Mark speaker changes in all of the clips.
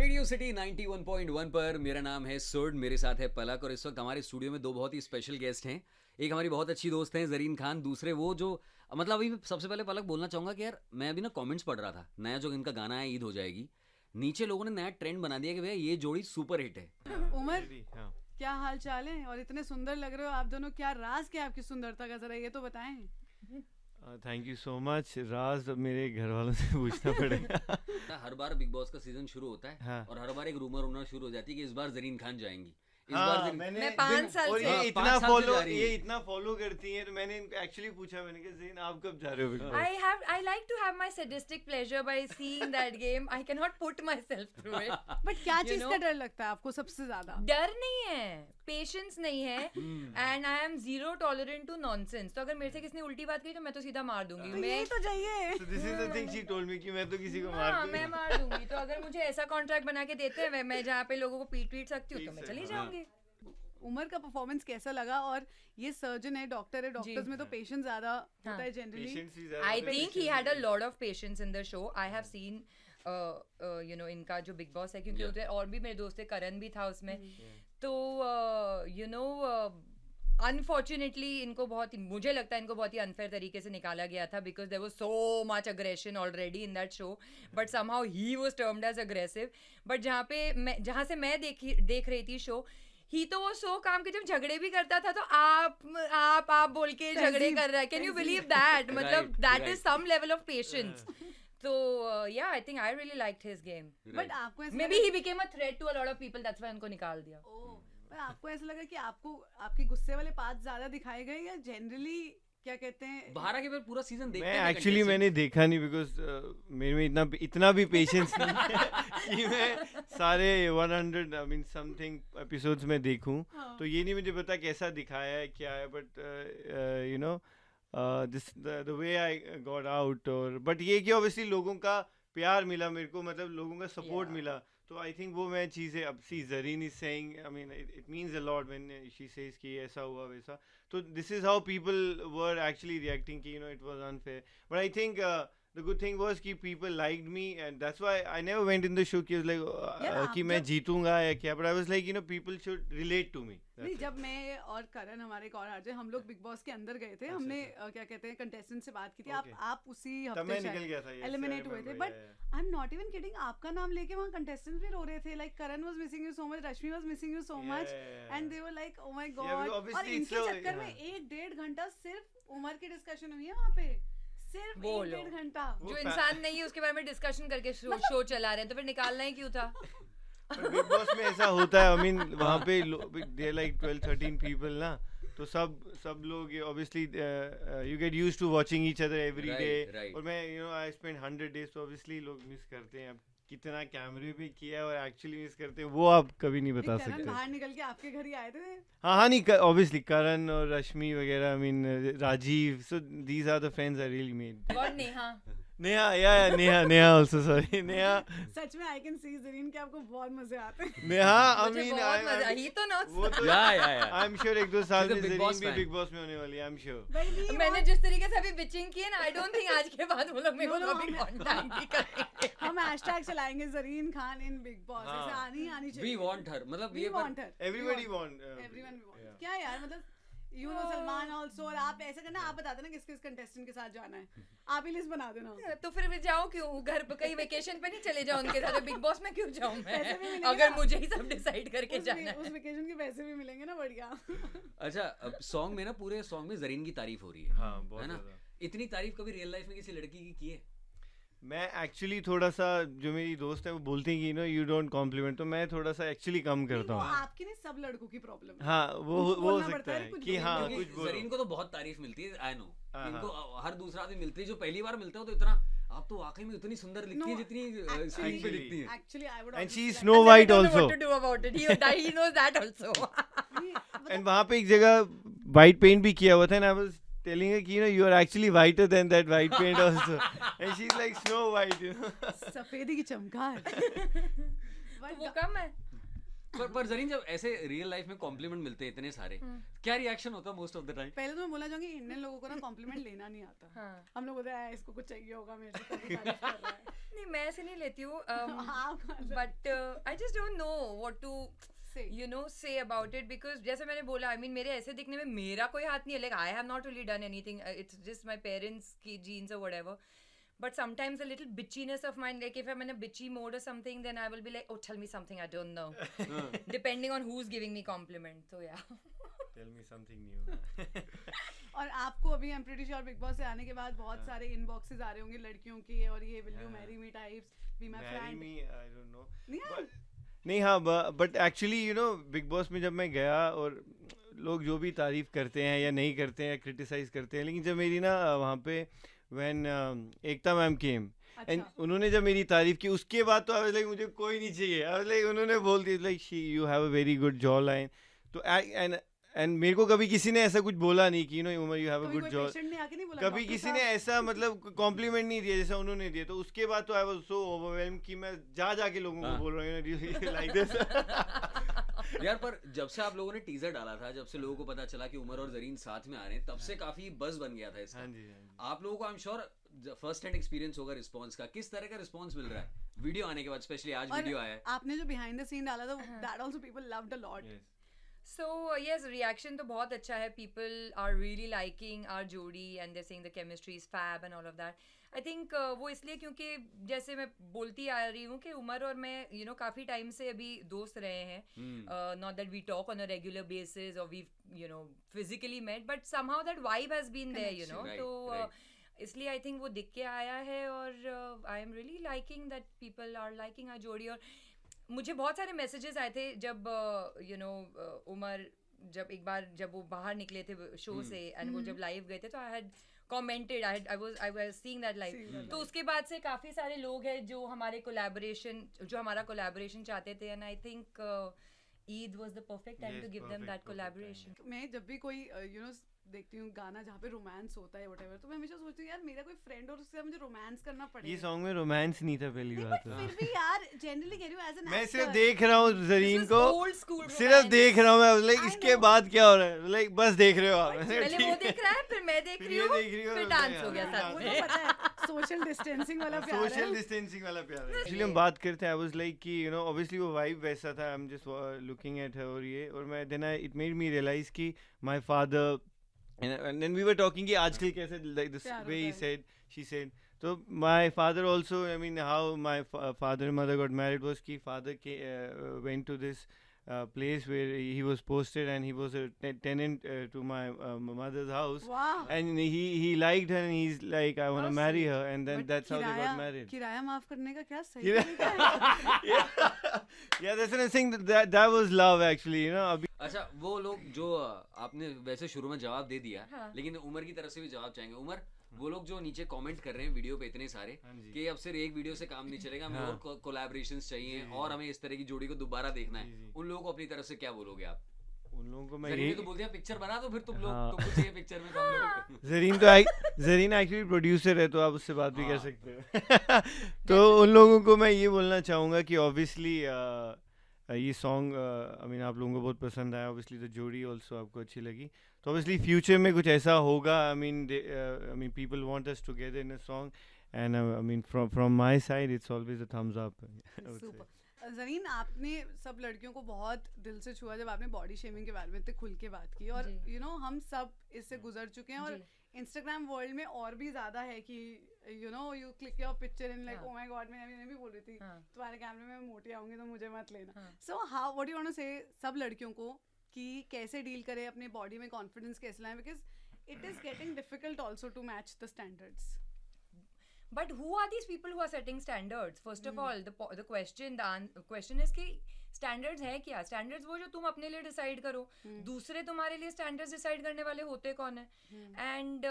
Speaker 1: Radio city 91.1 पर मेरा नाम है सुड, मेरे साथ है पलक और इस वक्त हमारे स्टूडियो में दो बहुत ही स्पेशल गेस्ट हैं। एक हमारी बहुत अच्छी दोस्त हैं जरीन खान, दूसरे वो जो मतलब अभी सबसे पहले पलक बोलना चाहूँगा कि यार मैं अभी ना कमेंट्स पढ़ रहा था, नया जो इनका गाना है ईद हो जाएगी, नीचे लोगों ने नया ट्रेंड बना दिया कि भैया ये जोड़ी सुपर हिट है।
Speaker 2: उमर, क्या हाल चाल है? और इतने सुंदर लग रहे हो आप दोनों, क्या राज क्या आपकी सुंदरता का, जरा ये तो बताएं।
Speaker 3: Thank you so much. Raj मेरे घर वालों से पूछना पड़ेगा।
Speaker 1: हर बार बिग बॉस का सीजन शुरू होता है
Speaker 3: हाँ।
Speaker 1: और हर बार एक रूमर होना शुरू हो जाती है कि इस बार जरीन खान जाएंगी। इस
Speaker 3: हाँ,
Speaker 1: बार
Speaker 3: मैं
Speaker 4: 5 साल
Speaker 3: और
Speaker 4: से
Speaker 3: ये
Speaker 1: हाँ,
Speaker 3: इतना
Speaker 1: 5 साल से
Speaker 3: फॉलो
Speaker 1: जा रही
Speaker 3: ये
Speaker 1: है।
Speaker 3: इतना फॉलो करती हैं, तो मैंने एक्चुअली पूछा, मैंने कहा जरीन आप कब जा रहे हो Bigg
Speaker 4: I like to have my sadistic pleasure by seeing that game. I cannot put myself through it.
Speaker 2: But क्या
Speaker 4: You
Speaker 2: चीज
Speaker 4: know?
Speaker 2: का डर लगता है आपको सबसे ज्यादा?
Speaker 4: डर नहीं है, पेशेंस नहीं है, and I am zero tolerant to nonsense. तो अगर मेरे से किसी ने उल्टी बात की तो मैं तो सीधा मार दूंगी।
Speaker 2: तो
Speaker 4: मैं
Speaker 2: यही तो चाहिए।
Speaker 3: So this is the thing she told me कि मैं तो किसी को मार
Speaker 4: हाँ,
Speaker 3: दूंगी।
Speaker 4: मैं मार दूंगी। तो अगर मुझे ऐसा कॉन्ट्रैक्ट बना के देते हैं मैं जहाँ पे लोगों को पीट सकती हूँ तो मैं चली जाऊंगी।
Speaker 2: उमर का परफॉर्मेंस कैसा लगा? और ये सर्जन है, डॉक्टर है, डॉक्टर्स में तो पेशेंस ज्यादा होता है जनरली।
Speaker 3: Patience भी ज्यादा
Speaker 4: I
Speaker 3: होता है,
Speaker 4: think he
Speaker 3: patience
Speaker 4: had a
Speaker 3: भी।
Speaker 4: lot of patience in the show. I have seen इनका जो बिग बॉस है, क्योंकि उधर और भी मेरे दोस्त थे, करण भी था उसमें। तो अनफॉर्चुनेटली इनको मुझे लगता है इनको बहुत ही अनफेयर तरीके से निकाला गया था, because there was so much aggression already in that show, but somehow he was termed as aggressive. But जहाँ से मैं देख रही थी शो, ही तो वो शो काम के जब झगड़े भी करता था तो आप बोल के झगड़े कर रहा है। Can you believe that? मतलब that is some level of patience. तो या I think I really liked his game.
Speaker 2: But आपको ऐसा
Speaker 4: maybe he became a threat to a lot of people, that's why उनको निकाल दिया।
Speaker 2: पर आपको ऐसा लगा कि आपको आपके गुस्से वाले पार्ट ज्यादा दिखाए गए, या जनरली क्या कहते हैं?
Speaker 1: बाहर आके फिर पूरा सीजन देखते
Speaker 3: मैं
Speaker 1: हैं
Speaker 3: एक्चुअली मैंने देखा नहीं, बिकॉज मेरे में इतना भी पेशेंस नहीं है कि मैं सारे 100 आई मीन समथिंग एपिसोड्स में देखूं। तो ये नहीं मुझे पता कैसा दिखाया है क्या है, but you know this the way I got out. और बट ये कि ऑब्वियसली लोगों का प्यार मिला मेरे को, मतलब लोगों का सपोर्ट मिला, तो आई थिंक वो मैं चीज़ें अब see Zareen is saying, I mean it means a lot when she says कि ऐसा हुआ वैसा। तो this is how people were actually reacting कि you know it was unfair. But I think the good thing was कि people liked me, and that's why I never went in the show कि like कि मैं जीतूंगा या क्या, but I was like you know people should relate to me.
Speaker 2: नहीं, जब मैं और करण, हमारे एक और आरजे, हम लोग बिग बॉस के अंदर गए थे, हमने क्या कहते हैं कंटेस्टेंट से बात की थी। आप उसी
Speaker 3: तब मैं
Speaker 2: हफ्ते
Speaker 3: निकल गया था,
Speaker 2: एलिमिनेट हुए थे। But I am not even kidding, आपका नाम लेके वहाँ कंटेस्टेंट्स भी रो रहे थे, like Karan was missing you so much, Rashmi was missing you so much, and they were like oh my God. और इनके चक्कर में 1-1.5 घंटा सिर्फ उमर की डिस्कशन हुई है वहाँ पे, सिर्फ 1-1.5 घंटा।
Speaker 4: जो इंसान नहीं है उसके बारे में डिस्कशन करके शो चला रहे हैं, तो फिर निकालना ही क्यों था?
Speaker 3: बिग बॉस में ऐसा होता है, आई मीन वहाँ पे दे लाइक 12-13 पीपल ना, तो सब लोग obviously you get used to watching each other every day. और मैं you know I spend 100 days, तो ऑब्वियसली लोग मिस करते हैं। अब कितना कैमरे पे किया और एक्चुअली मिस करते हैं वो आप कभी नहीं बता
Speaker 2: करण
Speaker 3: सकते।
Speaker 2: बाहर निकल के आपके घर ही आए थे।
Speaker 3: हाँ नहीं, ऑब्वियसली करण और रश्मि वगैरह, I mean Rajiv, so these are the friends I really made.
Speaker 4: और
Speaker 3: नेहा also sorry नेहा।
Speaker 2: सच में आई कैन सी जरीन कि आपको बहुत मजे आते हैं।
Speaker 3: नेहा आई
Speaker 4: मुझे
Speaker 3: मीन
Speaker 4: बहुत मजा ही तो ना।
Speaker 3: वो तो आई एम श्योर 1-2 साल में जरीन भी बिग बॉस में होने वाली है, आई एम श्योर।
Speaker 4: मैंने जिस तरीके से अभी बिचिंग की है ना, आई डोंट थिंक आज के बाद वो लोग मेरे को कभी कांटेक्ट भी करेंगे।
Speaker 2: हम हैशटैग चलाएंगे Zareen Khan in Bigg Boss, ऐसे आनी चाहिए।
Speaker 1: वी वांट हर, मतलब
Speaker 2: वी
Speaker 1: ये
Speaker 2: want her,
Speaker 3: everybody want,
Speaker 2: everyone we want. क्या यार, मतलब यू नो सलमान आल्सो। और आप ऐसा करना, आप बता देना किस किस कंटेस्टेंट के साथ जाना है, आप ही लिस्ट बना देना।
Speaker 4: तो फिर जाओ क्यों घर पे, कहीं वेकेशन पे नहीं चले जाओ उनके साथ? बिग बॉस में क्यों जाऊं
Speaker 2: पैसे भी
Speaker 4: मैं,
Speaker 2: मिलेंगे
Speaker 4: अगर
Speaker 2: ना।
Speaker 4: मुझे ही सब डिसाइड करके जाना
Speaker 2: उस
Speaker 4: है।
Speaker 2: वेकेशन के पैसे भी मिलेंगे ना, बढ़िया।
Speaker 1: अच्छा, अब सॉन्ग में ना, पूरे सॉन्ग में जरीन की तारीफ हो रही है।
Speaker 3: हाँ, बहुत
Speaker 1: है ना?
Speaker 3: ज्यादा।
Speaker 1: इतनी तारीफ कभी रियल लाइफ में किसी लड़की की है?
Speaker 3: मैं एक्चुअली थोड़ा सा, जो मेरी दोस्त है वो बोलती हैं कि you know you don't compliment, तो मैं थोड़ा सा एक्चुअली कम करता हूँ।
Speaker 2: आपकी नहीं, सब लड़कों की प्रॉब्लम है।
Speaker 3: हाँ वो
Speaker 2: कुछ
Speaker 3: हो
Speaker 2: बोलना
Speaker 3: सकता
Speaker 2: पड़ता है,
Speaker 3: है
Speaker 2: कुछ
Speaker 3: कि
Speaker 2: बोलना
Speaker 3: हाँ
Speaker 1: क्योंकि
Speaker 3: कुछ बोलो।
Speaker 1: जरीन को तो बहुत तारीफ मिलती है, आई नो।
Speaker 3: हाँ,
Speaker 1: इनको हर दूसरा आदमी मिलती है, जो पहली बार मिलते हो तो इतना, आप तो वाकई में इतनी सुंदर लिखती है जितनी स्क्रीन पे लिखती है।
Speaker 2: Actually, I would
Speaker 3: and she
Speaker 2: always
Speaker 3: is
Speaker 2: like-
Speaker 3: snow white
Speaker 4: I don't know
Speaker 3: also.
Speaker 4: what to do about it. He knows that also.
Speaker 3: And वहाँ पे एक जगह वाइट पेंट भी किया हुआ था, and I was telling her कि you know you are actually whiter than that white paint also, and she's like Snow White, you know.
Speaker 2: सफेदी की चमकार।
Speaker 4: तो वो कम है।
Speaker 1: पर जरीन जब ऐसे रियल लाइफ में कॉम्प्लीमेंट मिलते हैं इतने सारे, क्या रिएक्शन होता है मोस्ट ऑफ द टाइम?
Speaker 2: पहले तो मैं बोलना चाहूंगी इंडियन लोगों को ना कॉम्प्लीमेंट लेना नहीं आता। हम लोग बोलते हैं इसको कुछ चाहिए होगा मेरे से, तभी तारीफ कर रहा है।
Speaker 4: नहीं, मैं ऐसे नहीं लेती हूँ, but I just don't know what to say about it, because जैसे मैंने बोला, I mean, मेरे ऐसे दिखने में मेरा कोई हाथ नहीं है, like I have not really done anything, it's just my parents की genes or whatever, but sometimes a little bitchiness of mine, like if I'm in a bitchy mode or something, then I will be like, oh, tell me something I don't know, depending on who's giving me compliment, so yeah.
Speaker 3: Tell me something new.
Speaker 2: और आपको अभी I'm pretty sure big boss से आने के बाद बहुत सारे इनबॉक्सेस आ रहे होंगे लड़कियों के, और ये will you marry me types, be my friend.
Speaker 3: Marry me, I don't know. नहीं, हाँ, but actually you know Bigg Boss में जब मैं गया, और लोग जो भी तारीफ करते हैं या नहीं करते हैं, क्रिटिसाइज करते हैं, लेकिन जब मेरी ना वहाँ पे when Ekta ma'am came and उन्होंने जब मेरी तारीफ की, उसके बाद तो आई वाज लाइक मुझे कोई नहीं चाहिए, आई वाज लाइक उन्होंने बोल दिया like she you have a very good jawline, तो एंड मेरे को कभी किसी ने ऐसा कुछ बोला नहीं कि Umar you have a good jaw, कभी किसी ने ऐसा मतलब कॉम्प्लीमेंट नहीं दिया जैसा उन्होंने दिया, तो उसके बाद तो आई वाज सो ओवरवेल्म कि मैं जा के लोगों को बोल रहा हूँ लाइक दिस।
Speaker 1: यार पर जब से आप लोगों ने टीजर डाला था, जब से लोगों को पता चला कि उमर और जरीन साथ में आ रहे हैं, तब से काफी बज़ बन गया था इसका।
Speaker 3: हाँ जी।
Speaker 1: आप लोगों को I am sure first hand experience होगा रिस्पांस का, किस तरह का रिस्पांस मिल रहा है वीडियो आने के बाद, स्पेशली आज वीडियो आया है
Speaker 2: आपने जो बिहाइंड द सीन डाला था, that also people loved a lot.
Speaker 4: So yes, reaction तो बहुत अच्छा है, people are really liking our जोड़ी and they're saying the chemistry is fab and all of that. I think वो इसलिए क्योंकि जैसे मैं बोलती आ रही हूँ कि उमर और मैं काफ़ी टाइम से अभी दोस्त रहे हैं, not that we talk on a regular basis or we've physically met, but somehow that vibe has been there, तो इसलिए आई थिंक वो दिख के आया है, और I am really liking that people are liking our जोड़ी। और मुझे बहुत सारे मैसेजेस आए थे जब उमर जब वो बाहर निकले थे शो से, एंड वो जब लाइव गए थे, तो I had commented, I was seeing that live, तो उसके बाद से काफ़ी सारे लोग हैं जो हमारा कोलैबोरेशन चाहते थे, and I think Eid was the perfect time to give them that collaboration.
Speaker 2: मैं जब भी कोई देखती हूँ गाना जहाँ पे रोमांस होता है व्हाटएवर, तो मैं हमेशा सोचती हूँ यार मेरा कोई फ्रेंड और उससे मुझे रोमांस करना पड़ेगा।
Speaker 3: ये सॉन्ग में रोमांस नहीं था पहली बात, तो
Speaker 2: फिर भी यार जनरली कह रही हूँ एज एन
Speaker 3: मैं सिर्फ देख रहा हूँ जरीन को, सिर्फ देख रहा हूँ मैं, लाइक इसके बाद क्या हो रहा है, लाइक बस देख रहे हो आप,
Speaker 4: पहले वो देख रहा है फिर मैं देख रही हूँ, फिर डांस हो गया साथ में।
Speaker 2: सोशल डिस्टेंसिंग वाला प्यार है,
Speaker 3: सोशल डिस्टेंसिंग वाला प्यार है। एक्चुअली हम बात करते हैं, आई वाज लाइक कि ऑब्वियसली वो वाइब वैसा था, I am just looking at her, और मैं then it made me realise कि my father, and then we were talking कि आजकल कैसे, like this way she said, so my father also, I mean how my father and mother got married was कि father went to this place where he was posted, and he was a tenant to my mother's house.
Speaker 2: Wow.
Speaker 3: And he liked her, and he's like I want to marry her, and then that's how they got married.
Speaker 2: किराया माफ करने का क्या सही है?
Speaker 3: Yeah, that's what I'm saying, that was love actually, अभी।
Speaker 1: अच्छा, वो लोग जो आपने वैसे शुरू में जवाब दे दिया, लेकिन उमर की तरफ से भी जवाब चाहेंगे। उमर, वो लोग जो नीचे कमेंट कर रहे हैं वीडियो पे इतने सारे कि अब सिर्फ एक वीडियो से काम नहीं चलेगा, हमें और कोलैबोरेशंस चाहिए, और हमें इस तरह की जोड़ी को दोबारा देखना है, उन लोगों को अपनी तरफ से क्या बोलोगे आप?
Speaker 3: उन लोगों को मैं
Speaker 1: यही तो बोलते हैं पिक्चर बना दो, फिर तुमको चाहिए पिक्चर में तो हम
Speaker 3: लोग। जरीन एक्चुअली प्रोड्यूसर है, तो आप उससे बात भी कर सकते हो। तो उन लोगों को मैं ये बोलना चाहूँगा कि ऑब्वियसली ये सॉन्ग आई मीन आप लोगों को बहुत पसंद आया, ऑब्वियसली तो जोड़ी ऑल्सो आपको अच्छी लगी, तो ऑब्वियसली फ्यूचर में कुछ ऐसा होगा, I mean people want us together in a song, and I mean from my side it's always a thumbs up.
Speaker 2: Zareen, आपने सब लड़कियों को बहुत दिल से छुआ जब आपने बॉडी शेमिंग के बारे में इतने खुल के बात की, और हम सब इससे गुजर चुके हैं, और इंस्टाग्राम वर्ल्ड में और भी ज़्यादा है कि you click your picture in like oh my God, मैं भी बोल रही थी तुम्हारे कैमरे में मोटी आऊंगी तो मुझे मत लेना। So how what you want to say सब लड़कियों को कि कैसे डील करें अपने बॉडी में, कॉन्फिडेंस कैसे लाएं, because it is getting difficult also to match the standards.
Speaker 4: But who are these people who are setting standards? First of all, the question is कि standards है क्या? Standards वो जो तुम अपने लिए decide करो, दूसरे तुम्हारे लिए standards decide करने वाले होते कौन है? And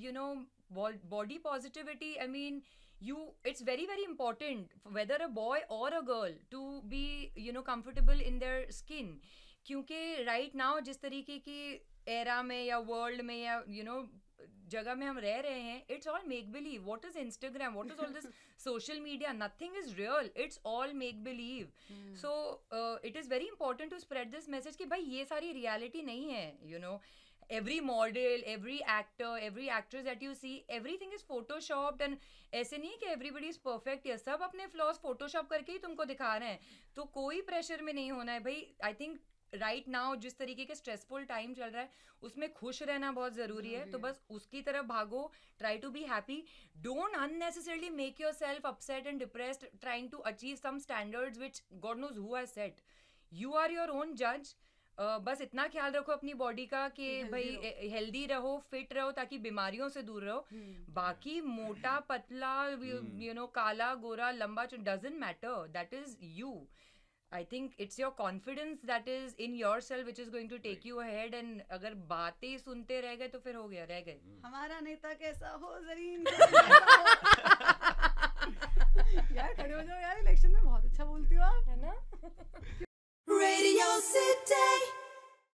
Speaker 4: body positivity, I mean, it's very very important whether a boy or a girl to be comfortable in their skin, क्योंकि right now जिस तरीके की era में या world में या जगह में हम रह रहे हैं, it's all make believe. What is Instagram, what is all this social media, nothing is real, it's all make believe. So it is very important to spread this message कि भाई ये सारी रियलिटी नहीं है. You know, every model, every actor, every actress that you see, everything is photoshopped. and ऐसे नहीं कि everybody is perfect. ये सब अपने flaws photoshop करके ही तुमको दिखा रहे हैं. तो कोई प्रेशर में नहीं होना है भाई. आई थिंक राइट नाउ जिस तरीके के स्ट्रेसफुल टाइम चल रहा है उसमें खुश रहना बहुत ज़रूरी है. तो बस उसकी तरफ भागो. Try to be happy. Don't unnecessarily make yourself upset and depressed trying to achieve some standards which God knows who has set. You are your own जज. बस इतना ख्याल रखो अपनी बॉडी का कि भाई हेल्दी रहो, फिट रहो, ताकि बीमारियों से दूर रहो. बाकी मोटा पतला, यू नो, काला गोरा लंबा, doesn't matter. That is you. I think it's your confidence that is in yourself which is going to take you ahead. and अगर बातें सुनते रह गए तो फिर हो गया, रह गए.
Speaker 2: हमारा नेता कैसा हो ज़रीन. यार खड़े हो जाओ यार, इलेक्शन में बहुत अच्छा बोलती हो आप,
Speaker 4: है ना.
Speaker 5: Radio City.